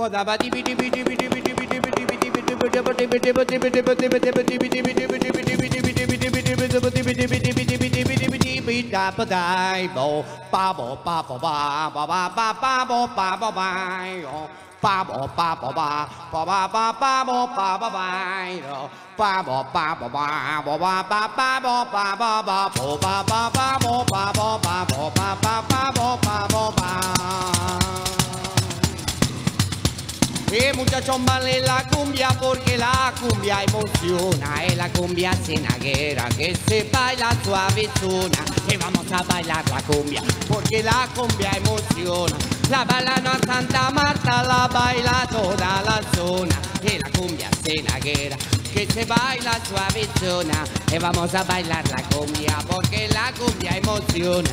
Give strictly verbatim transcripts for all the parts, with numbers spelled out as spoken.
Y muchachos, vale la cumbia porque la cumbia emociona. Es la cumbia cenaguera que se baila suavezona. Y vamos a bailar la cumbia porque la cumbia emociona. La bailan a Santa Marta, la baila toda la zona. Y la cumbia cenaguera que se baila suavezona. Y vamos a bailar la cumbia porque la cumbia emociona.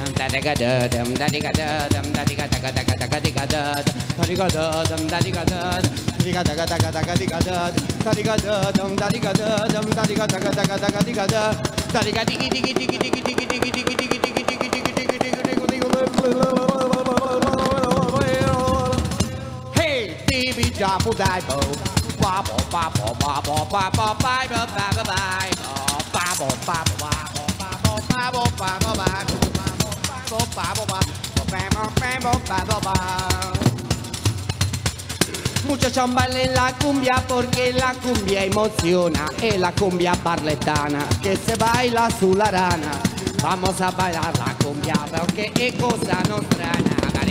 Hey, baby, drop a dive. Bobble, bobble, bobble, bobble, bobble, bobble, bobble, bobble, bobble, bobble. Muchachos, bailen la cumbia porque la cumbia emociona. Es la cumbia barletana que se baila sulla rana. Vamos a bailar la cumbia porque es cosa nostrana.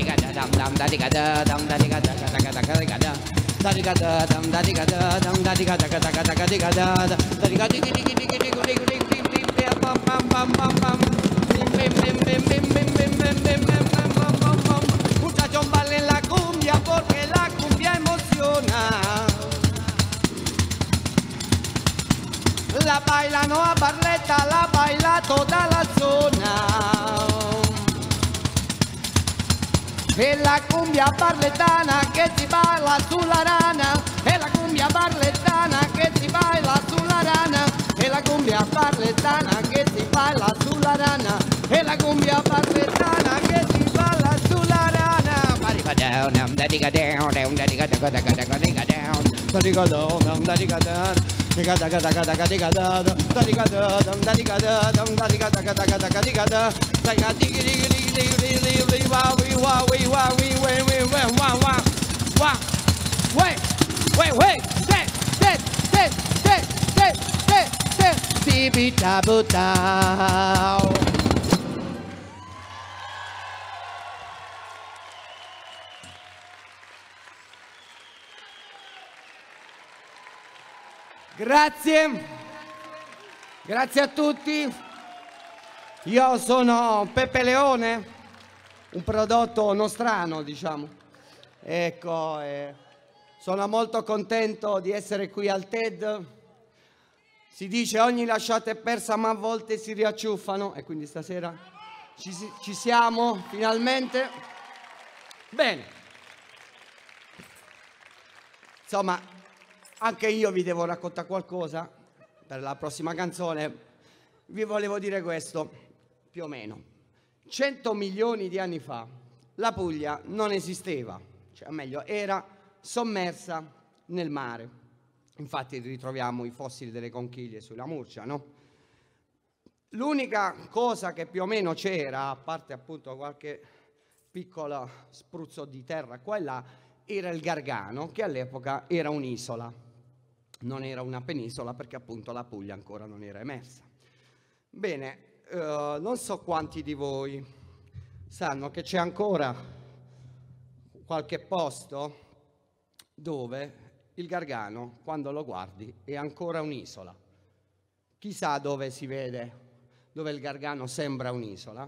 Muchachos, bailen la cumbia porque la cumbia emociona. La bailano a Barletta, la baila toda la zona. Es la cumbia barletana que si baila sulla rana. Es la cumbia barletana que si baila sulla rana. Es la cumbia barletana que si baila sulla rana. Es la cumbia barletana que si baila sulla rana. Marica down, down, daddy down, down, daddy down, down, down, daddy down, daddy down, down, daddy down. Diga daga daga daga diga da da diga da da diga da da diga daga daga daga diga da daga digi digi digi digi digi digi wa we wa we wa we we we we wa wa wa wait wait wait sit sit sit sit sit sit sit bibi tabutao. Grazie, grazie a tutti. Io sono Peppe Leone, un prodotto nostrano, diciamo. Ecco, eh, sono molto contento di essere qui al TED. Si dice ogni lasciata è persa, ma a volte si riacciuffano, e quindi stasera ci, ci siamo finalmente. Bene. Insomma, anche io vi devo raccontare qualcosa per la prossima canzone. Vi volevo dire questo, più o meno. cento milioni di anni fa la Puglia non esisteva, cioè meglio, era sommersa nel mare. Infatti ritroviamo i fossili delle conchiglie sulla Murcia, no? L'unica cosa che più o meno c'era, a parte appunto qualche piccolo spruzzo di terra qua e là, era il Gargano, che all'epoca era un'isola. Non era una penisola perché appunto la Puglia ancora non era emersa. Bene, eh, non so quanti di voi sanno che c'è ancora qualche posto dove il Gargano, quando lo guardi, è ancora un'isola. Chissà dove si vede, dove il Gargano sembra un'isola?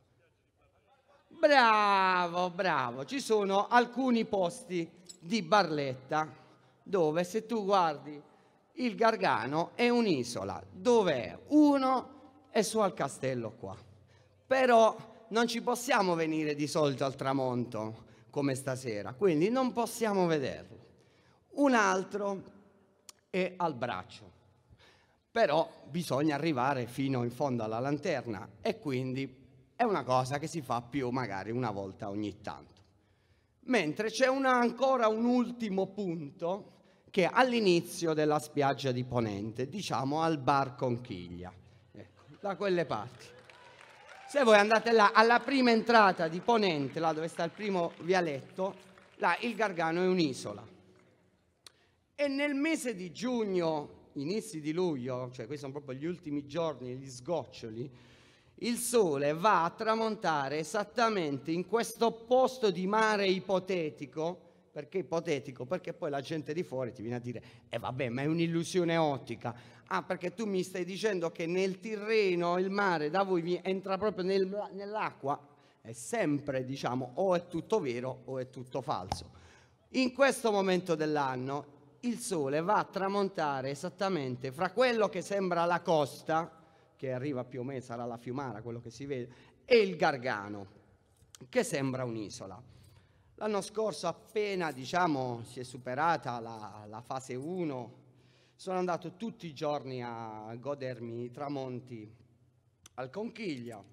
Bravo, bravo, ci sono alcuni posti di Barletta dove se tu guardi il Gargano è un'isola. Dov'è? Uno è su al castello qua. Però non ci possiamo venire di solito al tramonto come stasera, quindi non possiamo vederlo. Un altro è al braccio, però bisogna arrivare fino in fondo alla lanterna e quindi è una cosa che si fa più magari una volta ogni tanto. Mentre c'è una, ancora un ultimo punto che è all'inizio della spiaggia di Ponente, diciamo al bar Conchiglia, ecco, da quelle parti. Se voi andate là, alla prima entrata di Ponente, là dove sta il primo vialetto, là il Gargano è un'isola. E nel mese di giugno, inizi di luglio, cioè questi sono proprio gli ultimi giorni, gli sgoccioli, il sole va a tramontare esattamente in questo posto di mare ipotetico. Perché ipotetico? Perché poi la gente di fuori ti viene a dire eh vabbè, ma è un'illusione ottica. Ah, perché tu mi stai dicendo che nel Tirreno il mare da voi entra proprio nel, nell'acqua? È sempre, diciamo, o è tutto vero o è tutto falso. In questo momento dell'anno il sole va a tramontare esattamente fra quello che sembra la costa, che arriva più o meno, sarà la Fiumara, quello che si vede, e il Gargano, che sembra un'isola. L'anno scorso, appena diciamo, si è superata la, la fase uno, sono andato tutti i giorni a godermi i tramonti al Conchiglia.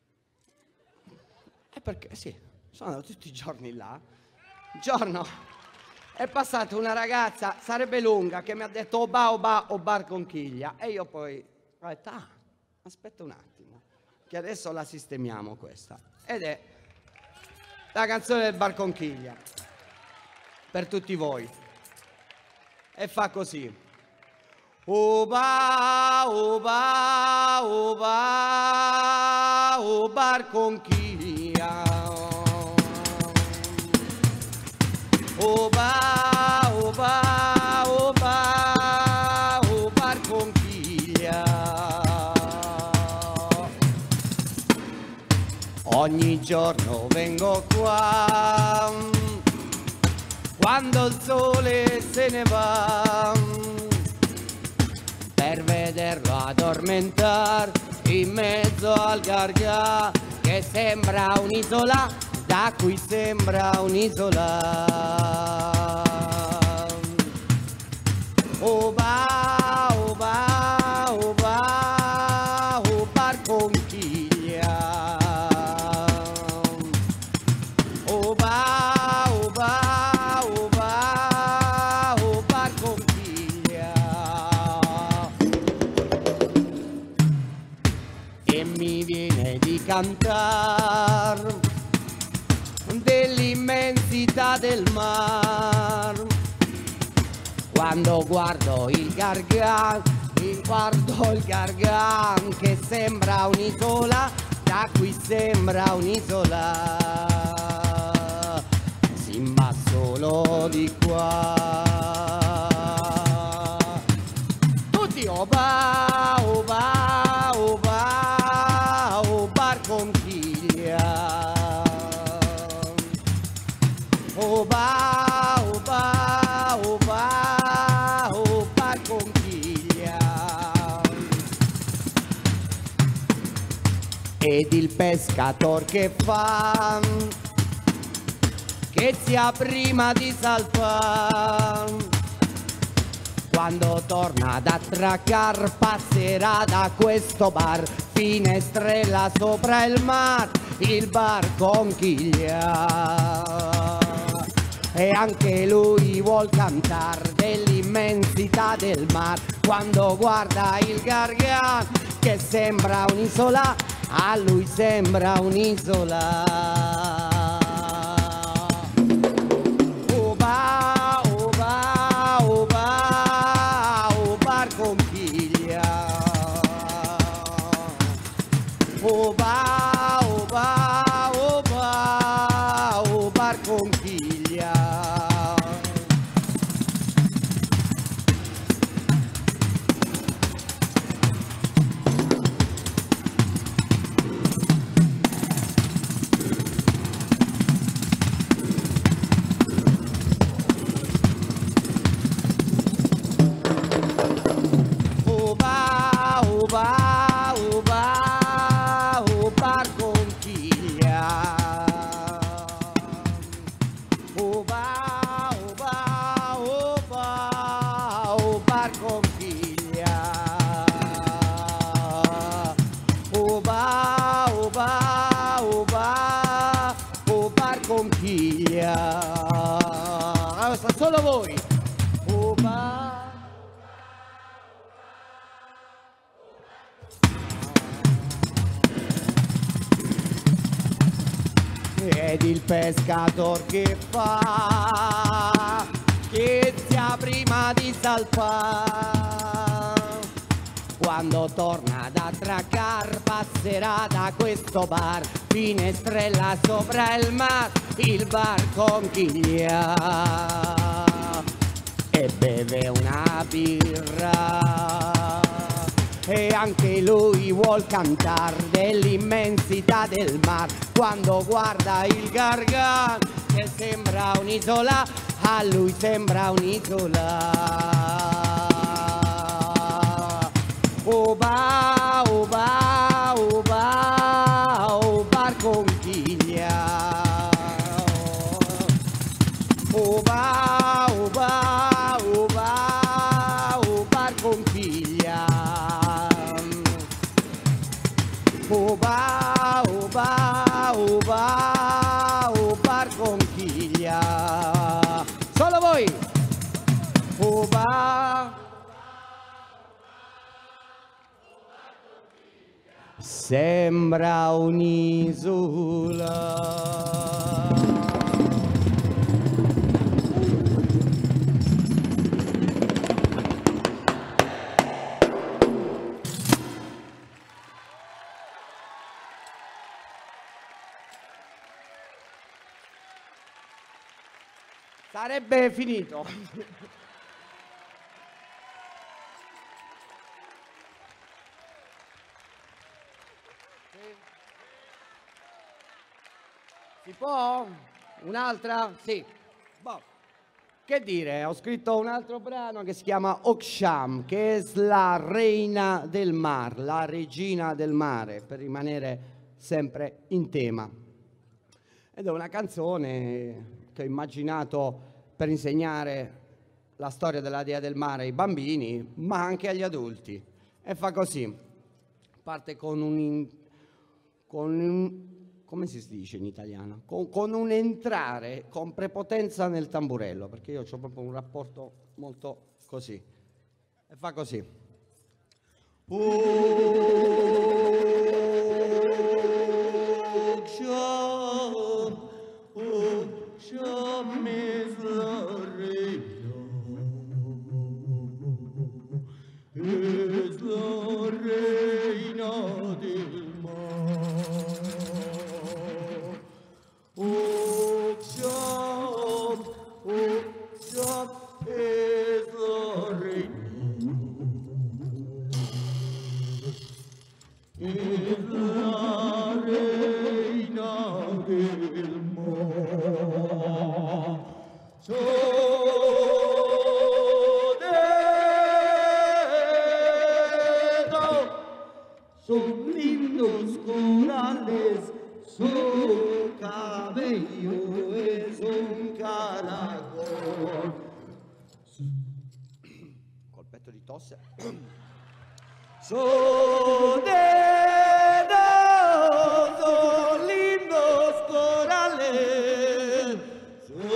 E perché sì, sono andato tutti i giorni là. Un giorno è passata una ragazza, sarebbe lunga, che mi ha detto oba oba o bar Conchiglia. E io poi ho detto, ah, aspetta un attimo, che adesso la sistemiamo questa. Ed è la canzone del bar Conchiglia, per tutti voi. E fa così. Oba, oba, oba, o bar Conchiglia. Oba, oba, oba, o bar Conchiglia. Ogni giorno vengo qua, quando il sole se ne va, per vederlo addormentar in mezzo al Gargà, che sembra un'isola, da cui sembra un'isola. Oba, oba, oba, o bar Conchiglia. Oba, oba, oba, o bar Conchiglia. E mi viene di cantar dell'immensità del mar, quando guardo il Gargan, guardo il Gargan, che sembra un'isola, da cui sembra un'isola, sì, ma solo di qua. Tutti oba, oba, oba, o bar Conchiglia. Oba, oba, oba, o bar Conchiglia. Ed il pescator che fa, che sia prima di salpar, quando torna ad attraccar passerà da questo bar, finestrella sopra il mar, il bar Conchiglia. E anche lui vuol cantar dell'immensità del mar, quando guarda il Gargano, che sembra un'isola, a lui sembra un'isola. Oba, oba, oba, o bar Conchiglia. Oba, oba, oba, o bar Conchiglia. Oba, oba, oba, o bar vedi il pescatore che fa, che sia prima di salpare. Quando torna ad attraccar passerà da questo bar, finestrella sopra il mar, il bar conchiglia e beve una birra. E anche lui vuol cantar dell'immensità del mar, quando guarda il Gargan che sembra un'isola, a lui sembra un'isola. Oba, oba, oba, o bar conchiglia. Oba, oba, oba, o bar conchiglia. Oba, oba, oba, o bar conchiglia. Solo voi. Oba. Sembra un'isola. Sarebbe finito. Si può? Un'altra? Sì. Boh. Che dire, ho scritto un altro brano che si chiama Oksham, che è la reina del mar, la regina del mare, per rimanere sempre in tema. Ed è una canzone che ho immaginato per insegnare la storia della dea del mare ai bambini, ma anche agli adulti. E fa così. Parte con un... In, con un come si dice in italiano? Con, con un entrare con prepotenza nel tamburello, perché io ho proprio un rapporto molto così. E fa così. Oksham, Oksham is the reina, is the reina del mar. Oksham, Oksham is the reina, is the reina del mar. So son lindos corales, su cabello es un caracol. Colpetto di tosse. Son dedos, son lindos corales, su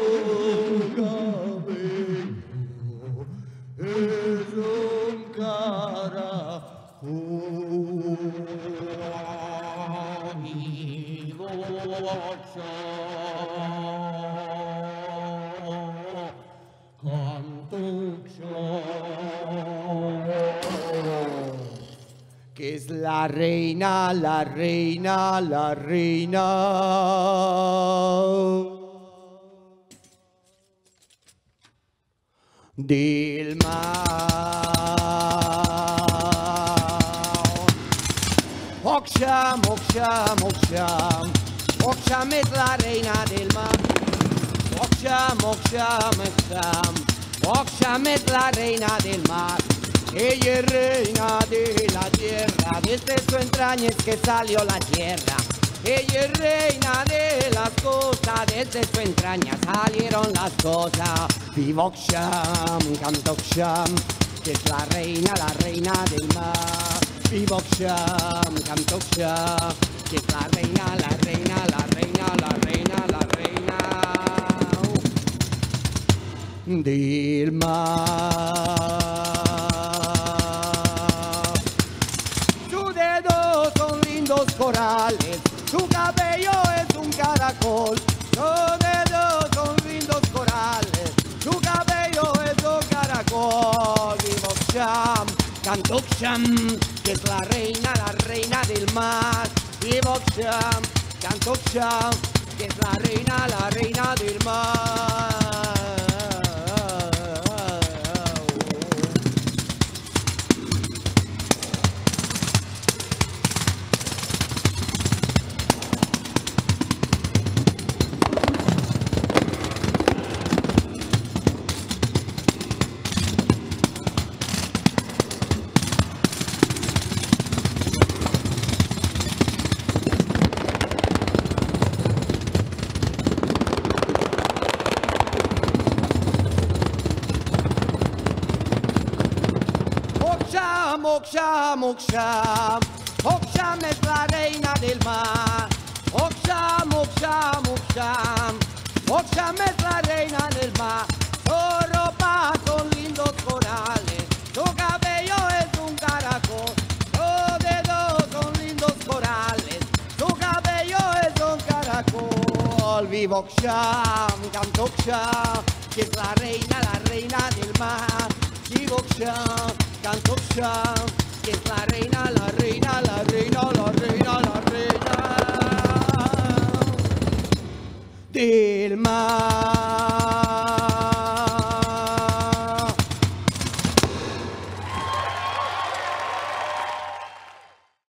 cabello es un caracol. Que es la reina, la reina, la reina del mar. Oksham, Oksham, Oksham, Oksham es la reina del mar. Oksham, Oksham, Oksham, Oksham es la reina del mar. Ella es reina de la tierra, desde su entraña es que salió la tierra. Ella es reina de las cosas, desde su entraña salieron las cosas. Viva Oksham, canta Oksham, que es la reina, la reina del mar. Viva Oksham, canta Oksham, que es la reina, la reina, la reina, la reina, la reina del mar. Sus dedos son lindos corales, su cabello es un caracol, sus dedos son lindos corales, su cabello es un caracol. Vivo Sham, canto Sham, que es la reina, la reina del mar. Vivo Sham, canto Sham, que es la reina, la reina del mar. Oksham, Oksham, Oksham es la reina del mar. Oksham, Oksham, Oksham, Oksham es la reina del mar. Su ropa son lindos corales, su cabello es un caracol, sus dedos son lindos corales, su cabello es un caracol. Vivo Oksham, canto Oksham, que es la reina, la reina del mar. Vivo Oksham, canto Oksham, que es la reina, la reina, la